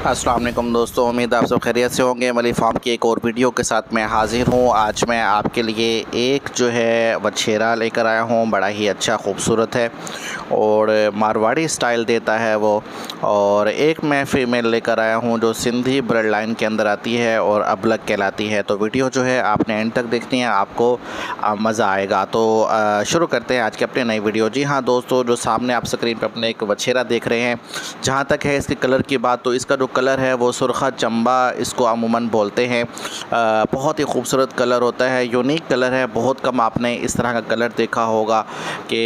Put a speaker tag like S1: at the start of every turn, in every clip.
S1: अस्सलाम वालेकुम दोस्तों, उम्मीद आप सब खैरियत से होंगे। मली फार्म की एक और वीडियो के साथ मैं हाज़िर हूँ। आज मैं आपके लिए एक जो है वछेरा लेकर आया हूँ। बड़ा ही अच्छा खूबसूरत है और मारवाड़ी स्टाइल देता है वो। और एक मैं फ़ीमेल लेकर आया हूँ जो सिंधी ब्लड लाइन के अंदर आती है और अबलग कहलाती है। तो वीडियो जो है आपने एंड तक देखनी है, आपको मज़ा आएगा। तो शुरू करते हैं आज की अपनी नई वीडियो। जी हाँ दोस्तों, जो सामने आप स्क्रीन पर अपने एक वछेरा देख रहे हैं, जहाँ तक है इसके कलर की बात, तो इसका जो कलर है वो सुरखा चंबा इसको अमूमन बोलते हैं। बहुत ही खूबसूरत कलर होता है, यूनिक कलर है। बहुत कम आपने इस तरह का कलर देखा होगा कि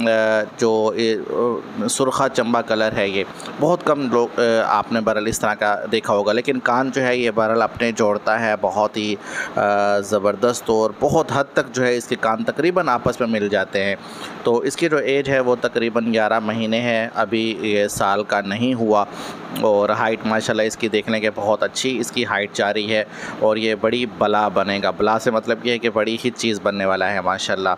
S1: जो सुरखा चंबा कलर है, ये बहुत कम लोग आपने बरल इस तरह का देखा होगा। लेकिन कान जो है ये बरल अपने जोड़ता है बहुत ही ज़बरदस्त, और बहुत हद तक जो है इसके कान तकरीबन आपस में मिल जाते हैं। तो इसकी जो एज है वो तकरीबन 11 महीने है, अभी ये साल का नहीं हुआ। और हाइट माशाल्लाह इसकी देखने के बहुत अच्छी इसकी हाइट जा रही है। और ये बड़ी बला बनेगा। बला से मतलब ये है कि बड़ी ही चीज़ बनने वाला है माशाल्लाह।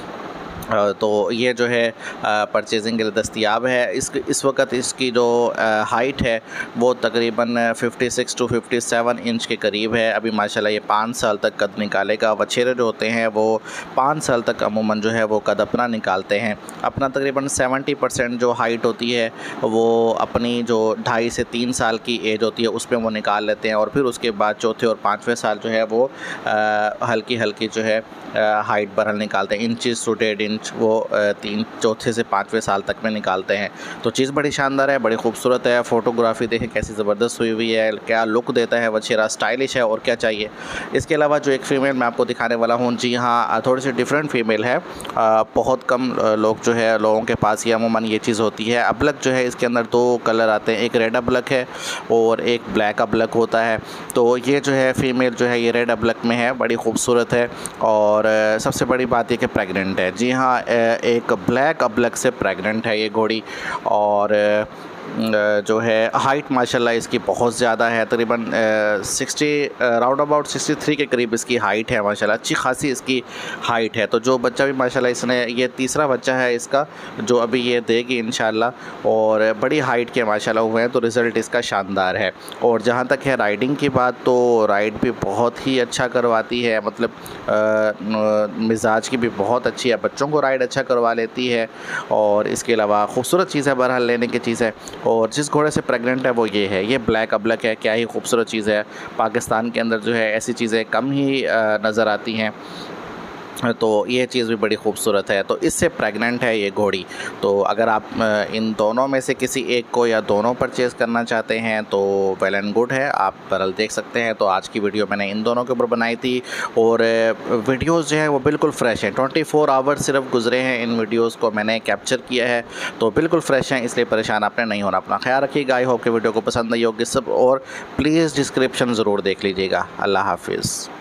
S1: तो ये जो है परचेजिंग के लिए दस्तयाब है। इस वक्त इसकी जो हाइट है वो तकरीबन 56 टू 57 इंच के करीब है। अभी माशाल्लाह ये 5 साल तक कद निकालेगा। वछेरे जो होते हैं वो 5 साल तक अमूमन जो है वो कद अपना निकालते हैं। अपना तकरीबन 70% जो हाइट होती है वो अपनी जो 2.5 से 3 साल की एज होती है उस पर वो निकाल लेते हैं। और फिर उसके बाद चौथे और 5वें साल जो है वो हल्की हल्की जो है हाइट बरहल निकालते हैं। इंचेस टू 1.5 इंच वो चौथे से 5वें साल तक में निकालते हैं। तो चीज़ बड़ी शानदार है, बड़ी खूबसूरत है। फ़ोटोग्राफी देखें कैसी ज़बरदस्त हुई हुई है, क्या लुक देता है वछेरा, स्टाइलिश है, और क्या चाहिए। इसके अलावा जो एक फ़ीमेल मैं आपको दिखाने वाला हूँ, जी हाँ थोड़ी सी डिफरेंट फ़ीमेल है। बहुत कम लोग जो है लोगों के पास ये अमूमन ये चीज़ होती है। अबलक जो है इसके अंदर 2 कलर आते हैं, एक रेड अबलक है और एक ब्लैक अबलक होता है। तो ये जो है फ़ीमेल जो है ये रेड अबलक में है, बड़ी खूबसूरत है। और सबसे बड़ी बात ये कि प्रेग्नेंट है। जी हाँ, एक ब्लैक अबलक से प्रेग्नेंट है ये घोड़ी। और जो है हाइट माशाल्लाह इसकी बहुत ज़्यादा है, तकरीबन 60 राउंड अबाउट 63 के करीब इसकी हाइट है माशाल्लाह। अच्छी खासी इसकी हाइट है। तो जो बच्चा भी माशाल्लाह इसने, ये तीसरा बच्चा है इसका जो अभी ये देगी इंशाल्लाह। और बड़ी हाइट के माशाल्लाह हुए हैं, तो रिज़ल्ट इसका शानदार है। और जहाँ तक है राइडिंग की बात, तो राइड भी बहुत ही अच्छा करवाती है, मतलब मिजाज की भी बहुत अच्छी है, बच्चों को राइड अच्छा करवा लेती है। और इसके अलावा खूबसूरत चीज़ है, बहरहाल लेने की चीज़ है। और जिस घोड़े से प्रेग्नेंट है वो ये है, ये ब्लैक अबलक है। क्या ही खूबसूरत चीज़ है। पाकिस्तान के अंदर जो है ऐसी चीज़ें कम ही नज़र आती हैं। तो ये चीज़ भी बड़ी खूबसूरत है। तो इससे प्रेग्नेंट है ये घोड़ी। तो अगर आप इन दोनों में से किसी एक को या दोनों परचेज़ करना चाहते हैं तो वेल एंड गुड है, आप बरल देख सकते हैं। तो आज की वीडियो मैंने इन दोनों के ऊपर बनाई थी। और वीडियोस जो हैं वो बिल्कुल फ्रेश हैं, 24 आवर सिर्फ गुजरे हैं, इन वीडियोज़ को मैंने कैप्चर किया है। तो बिल्कुल फ्रेश हैं, इसलिए परेशान आपने नहीं होना। अपना ख्याल रखिएगा। आई होप कि वीडियो को पसंद आई होगी सब। और प्लीज़ डिस्क्रिप्शन ज़रूर देख लीजिएगा। अल्लाह हाफिज़।